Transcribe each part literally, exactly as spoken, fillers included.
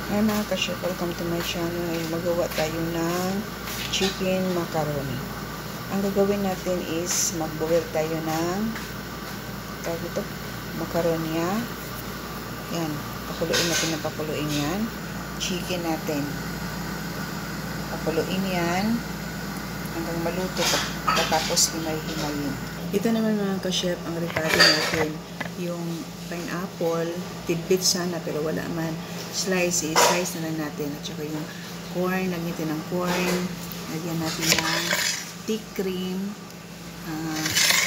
Hi mga ka-chef, welcome to my channel. Ngayon magawa tayo ng chicken macaroni. Ang gagawin natin is mag-boil tayo ng tawag ito, macaronia. Yan, pakuluin natin na pakuluin yan. Chicken natin. Pakuluin yan hanggang maluto, tapos himay-himayin. Ito naman mga ka-chef, ang ricado natin. Yung pineapple, tidbit sana pero wala man. Slice, i-slice na lang natin. At saka yung corn, lagyan natin ng corn. Lagyan natin ng thick cream. Uh,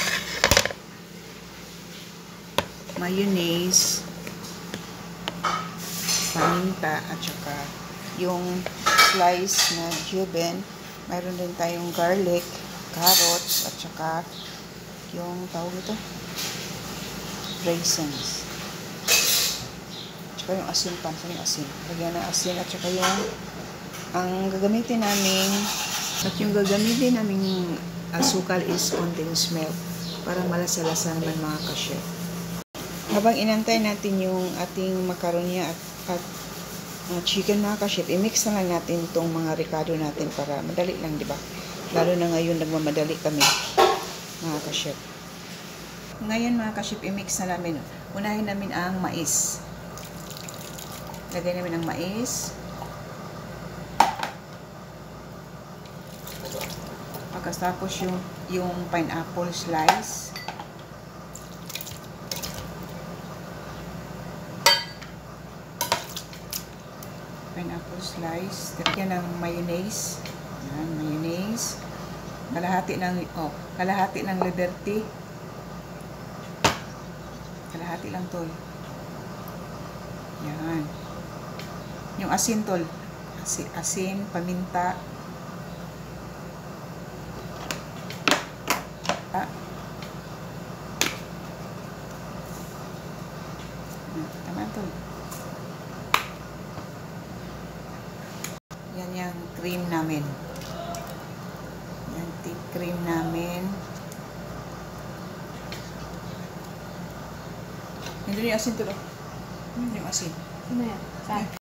mayonnaise. Paminta. At saka yung slice na juben. Mayroon din tayong garlic, carrots, at saka yung tawag ito, raisins. At saka yung asin pa. Saan yung asin? Lagyan ng asin. At saka yung ang gagamitin namin at yung gagamitin namin asukal is condensed milk para malasa-lasa naman mga ka-chef. Habang inantay natin yung ating macaroni at, at uh, chicken mga ka-chef, i-mix na lang natin itong mga ricado natin para madali lang, di ba? Lalo na ngayon nagmamadali kami mga ka-chef. Ngayon mga ka-chef, i-mix na namin. Unahin namin ang mais. Lagay namin ang mais. Pagkatapos yung, yung pineapple slice. Pineapple slice. Lagyan ng mayonnaise. Yan, mayonnaise. Kalahati ng, oh, kalahati ng Liberty. Kalahati lang tol. Yan. Yung asin tol. Asin, asin, paminta. Ah. Tama tol. Yan yung cream namin. Yan thick cream namin. Hindi yung asin tol. Yung asin. Ano yan? Saan?